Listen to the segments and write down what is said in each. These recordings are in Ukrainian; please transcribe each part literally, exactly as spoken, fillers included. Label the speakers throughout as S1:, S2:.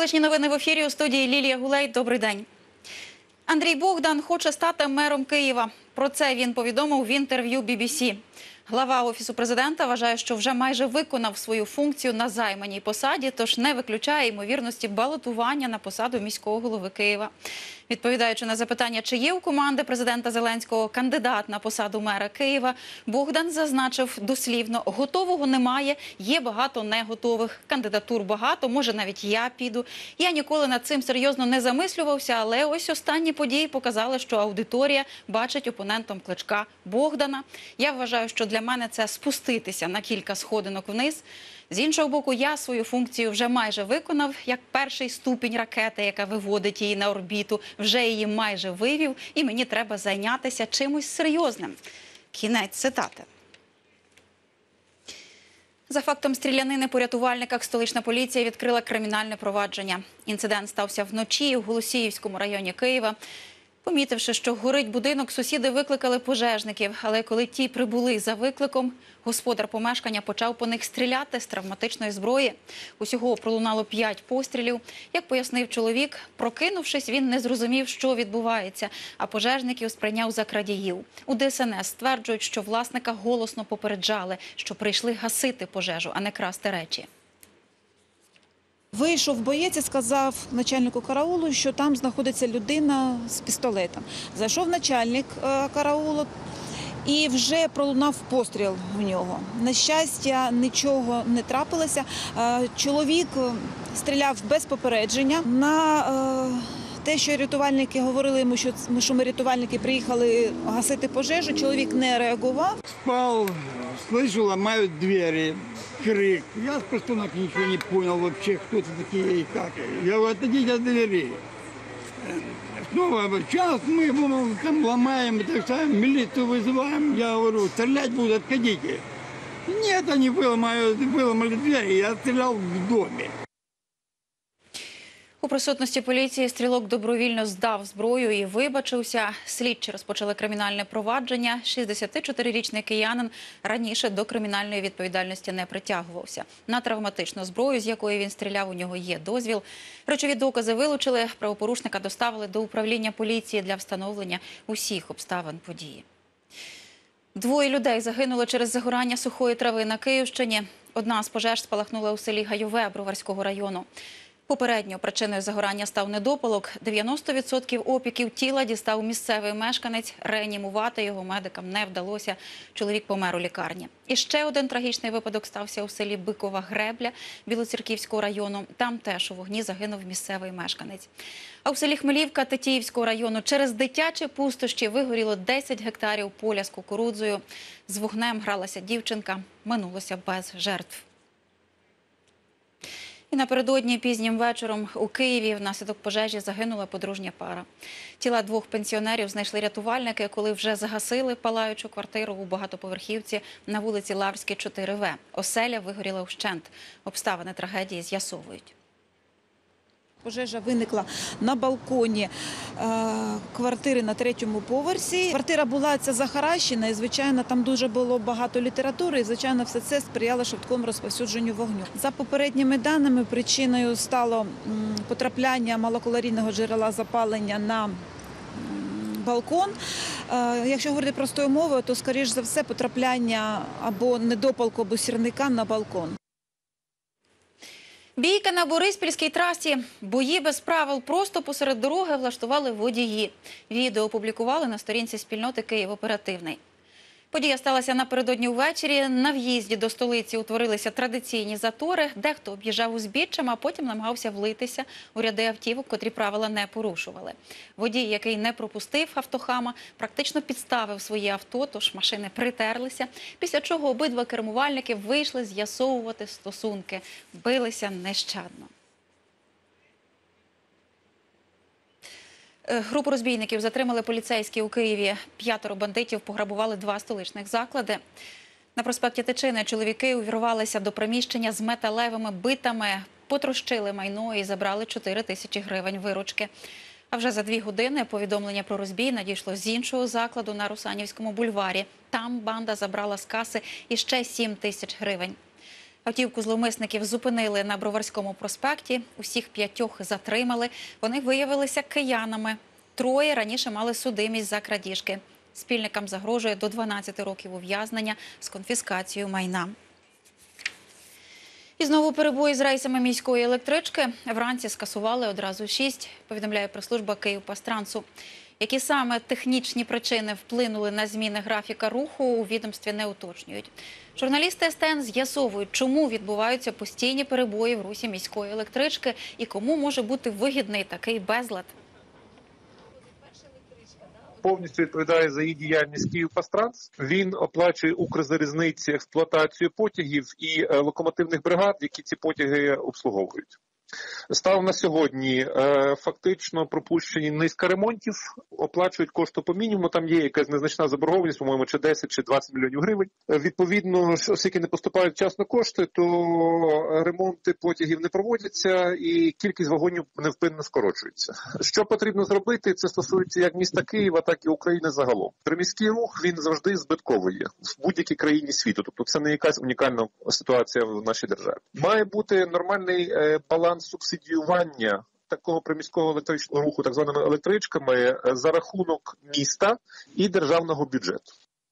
S1: Столичні новини в ефірі, у студії Лілія Гулей. Добрий день. Андрій Богдан хоче стати мером Києва. Про це він повідомив в інтерв'ю бі бі сі. Глава Офісу президента вважає, що вже майже виконав свою функцію на займаній посаді, тож не виключає ймовірності балотування на посаду міського голови Києва. Відповідаючи на запитання, чи є у команди президента Зеленського кандидат на посаду мера Києва, Богдан зазначив дослівно: готового немає, є багато неготових. Кандидатур багато, може навіть я піду. Я ніколи над цим серйозно не замислювався, але ось останні події показали, що аудиторія бачить опонентом Кличка Богдана. Я вважаю, що для мене це спуститися на кілька сходинок вниз. З іншого боку, я свою функцію вже майже виконав, як перший ступінь ракети, яка виводить її на орбіту, вже її майже вивів, і мені треба зайнятися чимось серйозним. Кінець цитати. За фактом стрілянини по рятувальниках столична поліція відкрила кримінальне провадження. Інцидент стався вночі у Голосіївському районі Києва. Помітивши, що горить будинок, сусіди викликали пожежників, але коли ті прибули за викликом, господар помешкання почав по них стріляти з травматичної зброї. Усього пролунало п'ять пострілів. Як пояснив чоловік, прокинувшись, він не зрозумів, що відбувається, а пожежників сприйняв за крадіїв. У де ес ен ес стверджують, що власника голосно попереджали, що прийшли гасити пожежу, а не красти речі.
S2: Вийшов боєць і сказав начальнику караулу, що там знаходиться людина з пістолетом. Зайшов начальник караулу і вже пролунав постріл в нього. На щастя, нічого не трапилося. Чоловік стріляв без попередження. На те, що рятувальники говорили йому, що ми рятувальники приїхали гасити пожежу, чоловік не реагував.
S3: Спав, слышу, ламають двері. Крик. Я просто ничего не понял вообще, кто это такие и как. Я говорю, отойдите от двери. Снова час мы там ломаем, так сказать, милицию вызываем. Я говорю, стрелять будут, отходите. Нет, они выломали, выломали двери, я стрелял в доме.
S1: У присутності поліції стрілок добровільно здав зброю і вибачився. Слідчі розпочали кримінальне провадження. шістдесятичотирирічний киянин раніше до кримінальної відповідальності не притягувався. На травматичну зброю, з якої він стріляв, у нього є дозвіл. Речові докази вилучили, правопорушника доставили до управління поліції для встановлення усіх обставин події. Двоє людей загинули через загорання сухої трави на Київщині. Одна з пожеж спалахнула у селі Гайове Броварського району. Попередньо причиною загорання став недопалок. дев'яносто відсотків опіків тіла дістав місцевий мешканець. Реанімувати його медикам не вдалося. Чоловік помер у лікарні. І ще один трагічний випадок стався у селі Бикова Гребля Білоцерківського району. Там теж у вогні загинув місцевий мешканець. А у селі Хмелівка Тетіївського району через дитячі пустощі вигоріло десять гектарів поля з кукурудзою. З вогнем гралася дівчинка. Минулося без жертв. І напередодні пізнім вечором у Києві внаслідок пожежі загинула подружня пара. Тіла двох пенсіонерів знайшли рятувальники, коли вже загасили палаючу квартиру у багатоповерхівці на вулиці Лаврській, чотири В. Оселя вигоріла вщент. Обставини трагедії з'ясовують.
S2: Пожежа виникла на балконі квартири на третьому поверсі. Квартира була ця захаращена і, звичайно, там дуже було багато літератури. І, звичайно, все це сприяло швидкому розповсюдженню вогню. За попередніми даними, причиною стало потрапляння малокалорійного джерела запалення на балкон. Якщо говорити простою мовою, то, скоріш за все, потрапляння або недопалку, або сірника на балкон.
S1: Бійка на Бориспільській трасі. Бої без правил просто посеред дороги влаштували водії. Відео опублікували на сторінці спільноти «Київ оперативний». Подія сталася напередодні ввечері. На в'їзді до столиці утворилися традиційні затори. Дехто об'їжджав узбіччям, а потім намагався влитися у ряди автівок, котрі правила не порушували. Водій, який не пропустив автохама, практично підставив своє авто, тож машини притерлися, після чого обидва кермувальники вийшли з'ясовувати стосунки. Билися нещадно. Групу розбійників затримали поліцейські у Києві. П'ятеро бандитів пограбували два столичних заклади. На проспекті Тичини чоловіки увірвалися до приміщення з металевими битами, потрощили майно і забрали чотири тисячі гривень виручки. А вже за дві години повідомлення про розбій надійшло з іншого закладу на Русанівському бульварі. Там банда забрала з каси іще сім тисяч гривень. Автівку зловмисників зупинили на Броварському проспекті. Усіх п'ятьох затримали. Вони виявилися киянами. Троє раніше мали судимість за крадіжки. Спільникам загрожує до дванадцяти років ув'язнення з конфіскацією майна. І знову перебої з рейсами міської електрички. Вранці скасували одразу шість, повідомляє прес-служба Київпастрансу. Які саме технічні причини вплинули на зміни графіка руху, у відомстві не уточнюють. Журналісти ес те ен з'ясовують, чому відбуваються постійні перебої в русі міської електрички і кому може бути вигідний такий безлад.
S4: Повністю відповідає за її діяльність Київпастранс. Він оплачує Укрзалізниці експлуатацію потягів і локомотивних бригад, які ці потяги обслуговують. Станом на сьогодні е, фактично пропущені низка ремонтів, оплачують кошти по мінімуму, там є якась незначна заборгованість, по-моєму, чи десять, чи двадцять мільйонів гривень. Е, відповідно, оскільки не поступають вчасно кошти, то ремонти потягів не проводяться і кількість вагонів невпинно скорочується. Що потрібно зробити, це стосується як міста Києва, так і України загалом. Приміський рух, він завжди збитковий в будь-якій країні світу, тобто це не якась унікальна ситуація в нашій державі. Має бути нормальний е, баланс субсидіювання такого приміського електричного руху так званими електричками за рахунок міста і державного бюджету.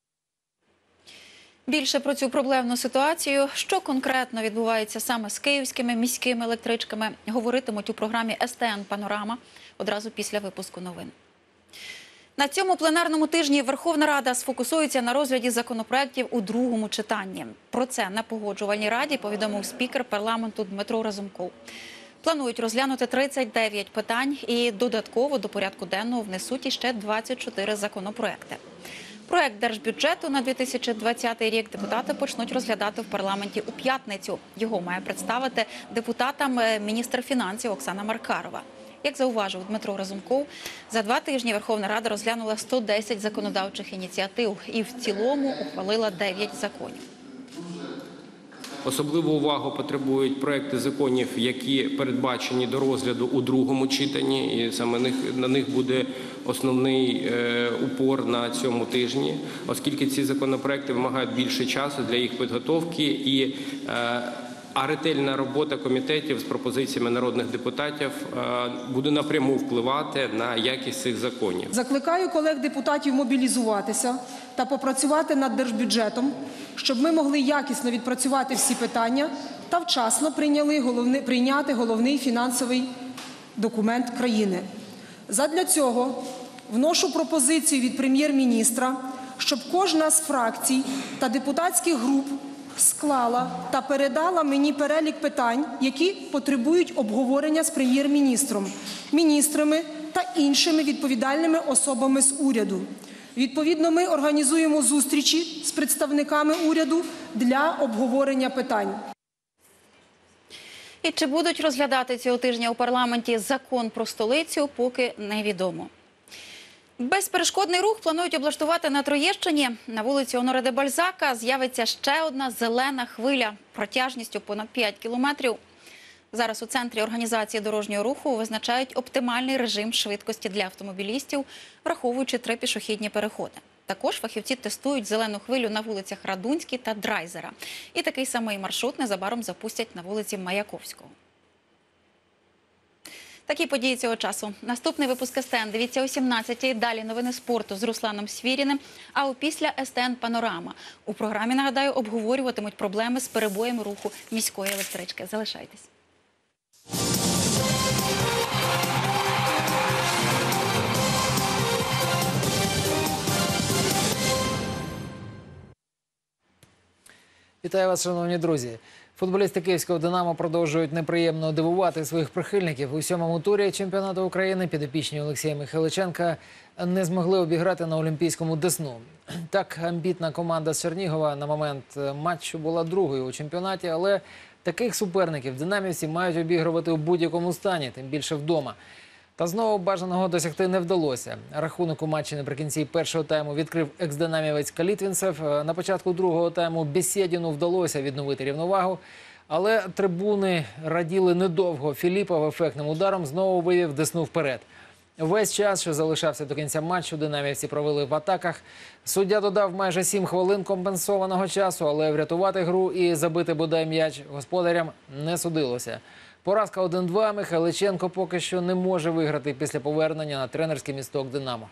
S1: Більше про цю проблемну ситуацію, що конкретно відбувається саме з київськими міськими електричками, говоритимуть у програмі ес те ен «Панорама» одразу після випуску новин. На цьому пленарному тижні Верховна Рада сфокусується на розгляді законопроєктів у другому читанні. Про це на Погоджувальній раді повідомив спікер парламенту Дмитро Разумков. Планують розглянути тридцять дев'ять питань і додатково до порядку денного внесуть іще двадцять чотири законопроекти. Проект держбюджету на дві тисячі двадцятий рік депутати почнуть розглядати в парламенті у п'ятницю. Його має представити депутатам міністр фінансів Оксана Маркарова. Як зауважив Дмитро Разумков, за два тижні Верховна Рада розглянула сто десять законодавчих ініціатив і в цілому ухвалила дев'ять законів.
S5: Особливу увагу потребують проекти законів, які передбачені до розгляду у другому читанні, і саме них, на них буде основний е, упор на цьому тижні, оскільки ці законопроекти вимагають більше часу для їх підготовки і е, а ретельна робота комітетів з пропозиціями народних депутатів буде напряму впливати на якість цих законів.
S6: Закликаю колег-депутатів мобілізуватися та попрацювати над держбюджетом, щоб ми могли якісно відпрацювати всі питання та вчасно прийняли головне, прийняти головний фінансовий документ країни. Задля цього вношу пропозицію від прем'єр-міністра, щоб кожна з фракцій та депутатських груп склала та передала мені перелік питань, які потребують обговорення з прем'єр-міністром, міністрами та іншими відповідальними особами з уряду. Відповідно, ми організуємо зустрічі з представниками уряду для обговорення питань.
S1: І чи будуть розглядати цього тижня у парламенті закон про столицю, поки невідомо. Безперешкодний рух планують облаштувати на Троєщині. На вулиці Оноре де Бальзака з'явиться ще одна зелена хвиля протяжністю понад п'ять кілометрів. Зараз у Центрі організації дорожнього руху визначають оптимальний режим швидкості для автомобілістів, враховуючи три пішохідні переходи. Також фахівці тестують зелену хвилю на вулицях Радунській та Драйзера. І такий самий маршрут незабаром запустять на вулиці Маяковського. Такі події цього часу. Наступний випуск ес те ен дивіться о сімнадцятій. Далі новини спорту з Русланом Свіріним, а опісля ес те ен «Панорама». У програмі, нагадаю, обговорюватимуть проблеми з перебоєм руху міської електрички. Залишайтесь.
S7: Вітаю вас, шановні друзі. Футболісти київського «Динамо» продовжують неприємно дивувати своїх прихильників. У сьомому турі чемпіонату України підопічні Олексія Михайличенка не змогли обіграти на Олімпійському Десну. Так, амбітна команда з Чернігова на момент матчу була другою у чемпіонаті, але таких суперників динамівці мають обігрувати у будь-якому стані, тим більше вдома. Та знову бажаного досягти не вдалося. Рахунок у матчі наприкінці першого тайму відкрив екс-динамівець Калітвінцев. На початку другого тайму Бєсєдіну вдалося відновити рівновагу. Але трибуни раділи недовго. Філіпов ефектним ударом знову вивів Десну вперед. Весь час, що залишався до кінця матчу, динамівці провели в атаках. Суддя додав майже сім хвилин компенсованого часу, але врятувати гру і забити бодай м'яч господарям не судилося. Поразка один-два. Михайличенко поки що не може виграти після повернення на тренерський місток «Динамо».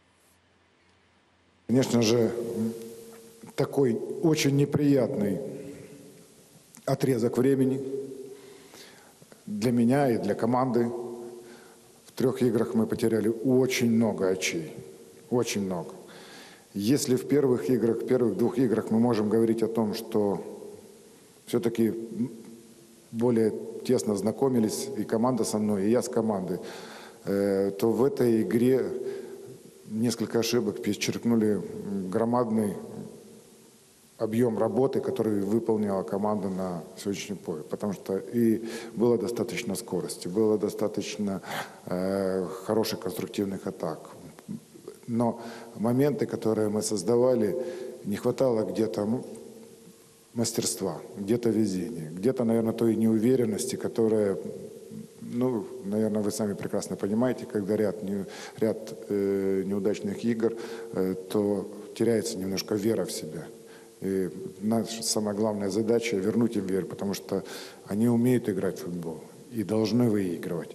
S8: Конечно же, такой очень неприятный отрезок времени для меня и для команды. В трех играх мы потеряли очень много очей, очень много. Если в первых играх, в первых двух играх мы можем говорить о том, что все-таки более тесно знакомились и команда со мной, и я с командой, то в этой игре несколько ошибок перечеркнули громадный объем работы, который выполнила команда на сегодняшнем поле. Потому что и было достаточно скорости, было достаточно э, хороших конструктивных атак. Но моменты, которые мы создавали, не хватало где-то мастерства, где-то везения, где-то, наверное, той неуверенности, которая, ну, наверное, вы сами прекрасно понимаете, когда ряд, не, ряд э, неудачных игр, э, то теряется немножко вера в себя. И наша самая главная задача – вернуть им веру, потому что они умеют играть в футбол и должны выигрывать.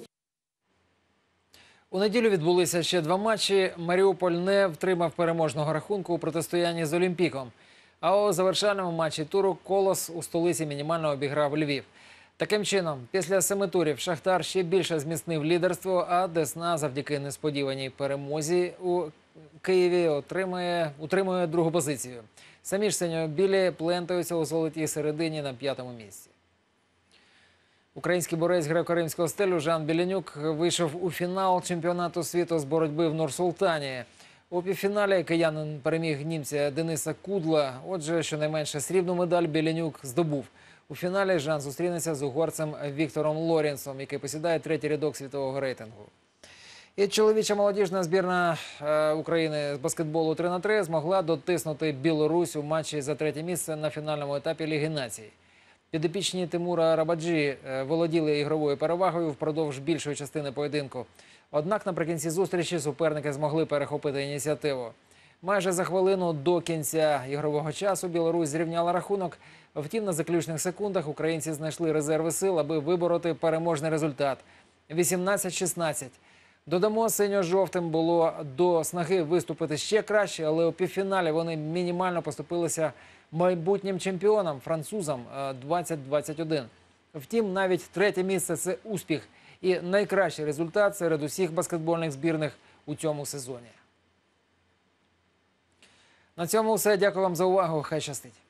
S7: У неділю відбулися ще два матчі. Маріуполь не втримав переможного рахунку у протистоянні з Олімпіком. А у завершальному матчі туру «Колос» у столиці мінімально обіграв Львів. Таким чином, після семи турів «Шахтар» ще більше зміцнив лідерство, а «Десна» завдяки несподіваній перемозі у Києві отримує, утримує другу позицію. Самі ж синьо-білі плентаються у золотій середині на п'ятому місці. Український борець греко-римського стилю Жан Біленюк вийшов у фінал чемпіонату світу з боротьби в Нур-Султані. У півфіналі киянин переміг німця Дениса Кудла. Отже, щонайменше срібну медаль Біленюк здобув. У фіналі Жан зустрінеться з угорцем Віктором Лоренсом, який посідає третій рядок світового рейтингу. І чоловіча молодіжна збірна України з баскетболу три на три змогла дотиснути Білорусь у матчі за третє місце на фінальному етапі Ліги націй. Підопічні Тимура Рабаджі володіли ігровою перевагою впродовж більшої частини поєдинку. Однак наприкінці зустрічі суперники змогли перехопити ініціативу. Майже за хвилину до кінця ігрового часу Білорусь зрівняла рахунок. Втім, на заключних секундах українці знайшли резерви сил, аби вибороти переможний результат – вісімнадцять шістнадцять. Додамо, синьо-жовтим було до снаги виступити ще краще, але у півфіналі вони мінімально поступилися майбутнім чемпіонам, французам двадцять двадцять один. Втім, навіть третє місце – це успіх і найкращий результат серед усіх баскетбольних збірних у цьому сезоні. На цьому все. Дякую вам за увагу. Хай щастить.